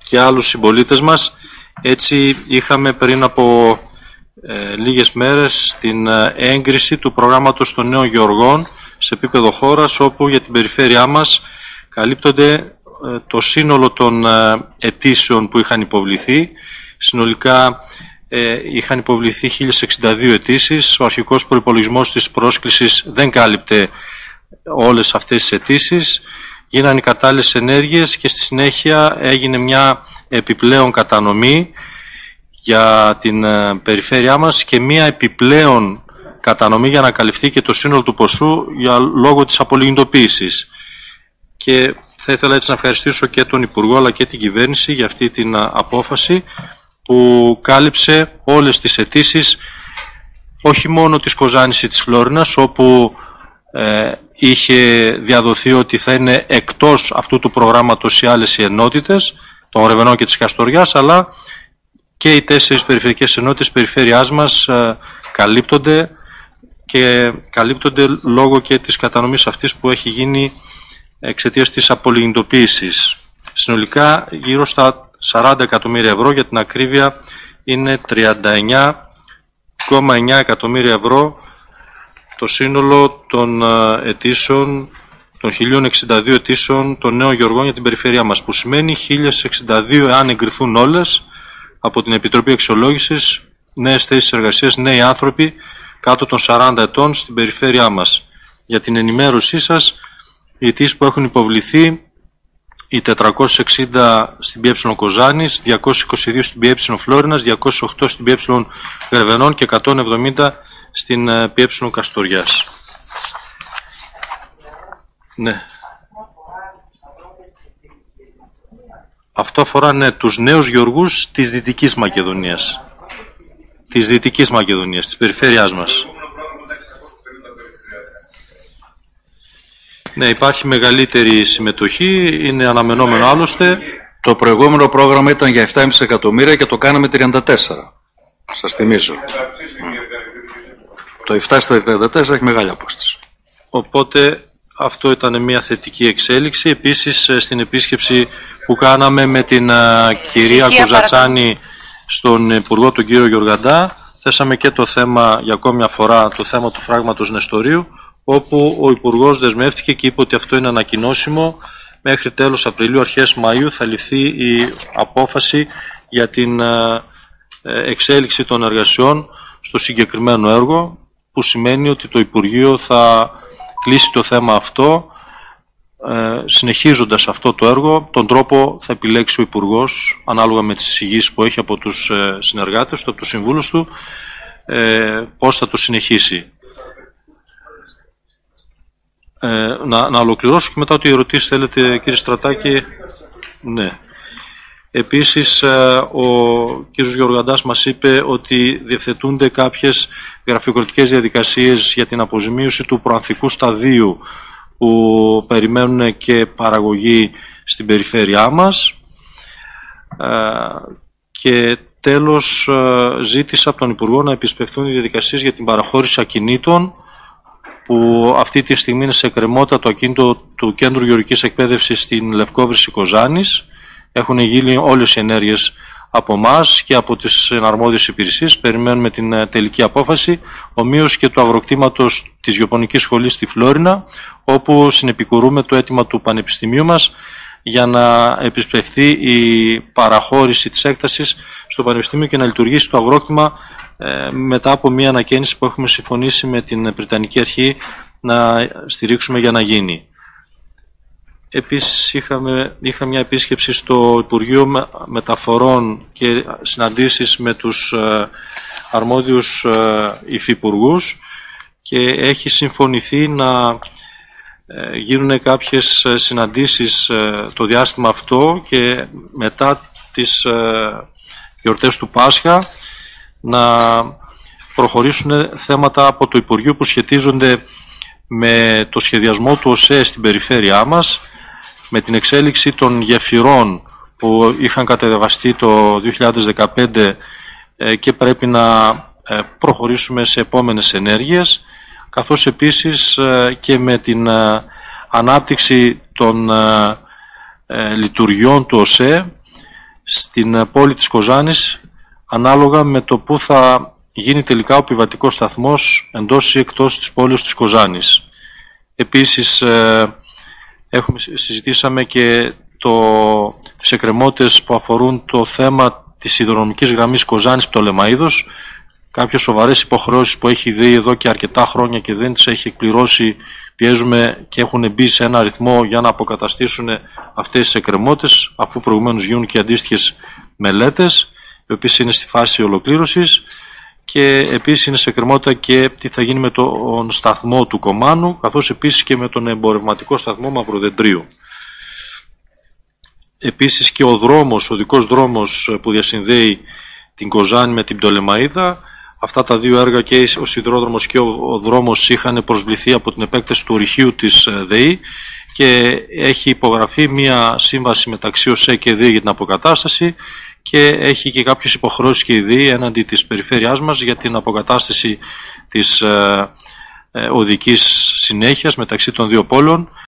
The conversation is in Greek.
και άλλους συμπολίτες μας. Έτσι είχαμε πριν από λίγες μέρες την έγκριση του προγράμματος των νέων γεωργών σε επίπεδο χώρας, όπου για την περιφέρειά μας καλύπτονται το σύνολο των αιτήσεων που είχαν υποβληθεί. Συνολικά είχαν υποβληθεί 1062 αιτήσεις. Ο αρχικός προϋπολογισμός της πρόσκλησης δεν κάλυπτε όλες αυτές τις αιτήσεις. Γίνανε οι κατάλληλες ενέργειες και στη συνέχεια έγινε μια επιπλέον κατανομή για την περιφέρειά μας και μια επιπλέον κατανομή για να καλυφθεί και το σύνολο του ποσού για λόγω της απολιγνητοποίησης. Και θα ήθελα έτσι να ευχαριστήσω και τον Υπουργό αλλά και την κυβέρνηση για αυτή την απόφαση που κάλυψε όλες τις αιτήσεις, όχι μόνο της Κοζάνης ή της Φλόρινας, όπου είχε διαδοθεί ότι θα είναι εκτός αυτού του προγράμματος οι άλλες οι ενότητες, των Ρεβενών και της Καστοριάς, αλλά και οι 4 περιφερειακές ενότητες της περιφέρειάς μας καλύπτονται και καλύπτονται λόγω και της κατανομής αυτής που έχει γίνει εξαιτίας της απολιγνητοποίησης. Συνολικά γύρω στα 40 εκατομμύρια ευρώ, για την ακρίβεια είναι 39,9 εκατομμύρια ευρώ το σύνολο των αιτήσεων, των 1062 αιτήσεων των νέων γεωργών για την περιφέρειά μας, που σημαίνει 1062 εάν εγκριθούν όλες από την Επιτροπή Αξιολόγησης, νέες θέσεις εργασίας, νέοι άνθρωποι κάτω των 40 ετών στην περιφέρειά μας. Για την ενημέρωσή σας, οι αιτήσεις που έχουν υποβληθεί, οι 460 στην ΠΕ Κοζάνης, 222 στην ΠΕ Φλόρινας, 208 στην ΠΕ Γρεβενών και 170 στην ΠΕ Καστοριάς. Ναι. Αυτό αφορά τους νέους γεωργούς της Δυτικής Μακεδονίας. Της Δυτικής Μακεδονίας, της περιφέρειάς μας. Ναι, υπάρχει μεγαλύτερη συμμετοχή, είναι αναμενόμενο άλλωστε. Το προηγούμενο πρόγραμμα ήταν για 7,5 εκατομμύρια και το κάναμε 34. Σας θυμίζω. Το 7 στα 34 έχει μεγάλη απόσταση. Οπότε αυτό ήταν μια θετική εξέλιξη. Επίσης στην επίσκεψη που κάναμε με την κυρία Κουζατσάνη στον Υπουργό τον κύριο Γεωργαντά, θέσαμε και το θέμα για ακόμη μια φορά, το θέμα του φράγματος Νεστορίου, όπου ο Υπουργός δεσμεύτηκε και είπε ότι αυτό είναι ανακοινώσιμο. Μέχρι τέλος Απριλίου, αρχές Μαΐου θα ληφθεί η απόφαση για την εξέλιξη των εργασιών στο συγκεκριμένο έργο, που σημαίνει ότι το Υπουργείο θα κλείσει το θέμα αυτό συνεχίζοντας αυτό το έργο. Τον τρόπο θα επιλέξει ο Υπουργός ανάλογα με τις εισηγήσεις που έχει από τους συνεργάτες του, από τους συμβούλους του, πώς θα το συνεχίσει. Να ολοκληρώσω και μετά ότι ερωτήσεις θέλετε, κύριε Στρατάκη. Ναι. Επίσης ο κύριος Γεωργαντάς μας είπε ότι διευθετούνται κάποιες γραφειοκρατικές διαδικασίες για την αποζημίωση του προανθικού σταδίου που περιμένουν και παραγωγή στην περιφέρειά μας. Και τέλος ζήτησα από τον Υπουργό να επισπευθούν οι διαδικασίες για την παραχώρηση ακινήτων, που αυτή τη στιγμή είναι σε εκκρεμότητα το ακίνητο του Κέντρου Γεωργικής Εκπαίδευσης στην Λευκόβρηση Κοζάνης. Έχουν γίνει όλες οι ενέργειες από εμάς και από τις αρμόδιες υπηρεσίες. Περιμένουμε την τελική απόφαση, ομοίως και του αγροκτήματος της Γεωπονικής Σχολής στη Φλόρινα, όπου συνεπικουρούμε το αίτημα του Πανεπιστημίου μας για να επισπευθεί η παραχώρηση της έκτασης στο Πανεπιστήμιο και να λειτουργήσει το αγρόκτημα μετά από μια ανακαίνιση που έχουμε συμφωνήσει με την Βρετανική Αρχή να στηρίξουμε για να γίνει. Επίσης είχα μια επίσκεψη στο Υπουργείο Μεταφορών και συναντήσεις με τους αρμόδιους υφυπουργούς και έχει συμφωνηθεί να γίνουν κάποιες συναντήσεις το διάστημα αυτό και μετά τις γιορτές του Πάσχα να προχωρήσουν θέματα από το Υπουργείο που σχετίζονται με το σχεδιασμό του ΟΣΕ στην περιφέρειά μας, με την εξέλιξη των γεφυρών που είχαν κατεβαστεί το 2015 και πρέπει να προχωρήσουμε σε επόμενες ενέργειες, καθώς επίσης και με την ανάπτυξη των λειτουργιών του ΟΣΕ στην πόλη της Κοζάνης, ανάλογα με το που θα γίνει τελικά ο επιβατικός σταθμός εντός ή εκτός της πόλης της Κοζάνης. Επίσης, συζητήσαμε και τις εκκρεμότητες που αφορούν το θέμα της σιδηροδρομικής γραμμής Κοζάνης-Πτολεμαΐδος, κάποιες σοβαρές υποχρεώσεις που έχει δει εδώ και αρκετά χρόνια και δεν τις έχει εκπληρώσει. Πιέζουμε και έχουν μπει σε ένα αριθμό για να αποκαταστήσουν αυτές τις εκκρεμότητες, αφού προηγουμένως γίνουν και αντίστοιχες μελέτες, οι οποίες είναι στη φάση ολοκλήρωσης. Και επίσης είναι σε εκκρεμότητα και τι θα γίνει με τον σταθμό του Κομάνου, καθώς επίσης και με τον εμπορευματικό σταθμό Μαυροδεντρίου. Επίσης και ο οδικός δρόμος που διασυνδέει την Κοζάνη με την Πτολεμαΐδα. Αυτά τα δύο έργα, και ο σιδηρόδρομος και ο δρόμος, είχαν προσβληθεί από την επέκταση του ορυχείου της ΔΕΗ και έχει υπογραφεί μια σύμβαση μεταξύ ΟΣΕ και ΔΕΗ για την αποκατάσταση, και έχει και κάποιες υποχρεώσεις και η ΔΕΗ έναντι της περιφέρειάς μας για την αποκατάσταση της οδικής συνέχειας μεταξύ των δύο πόλων.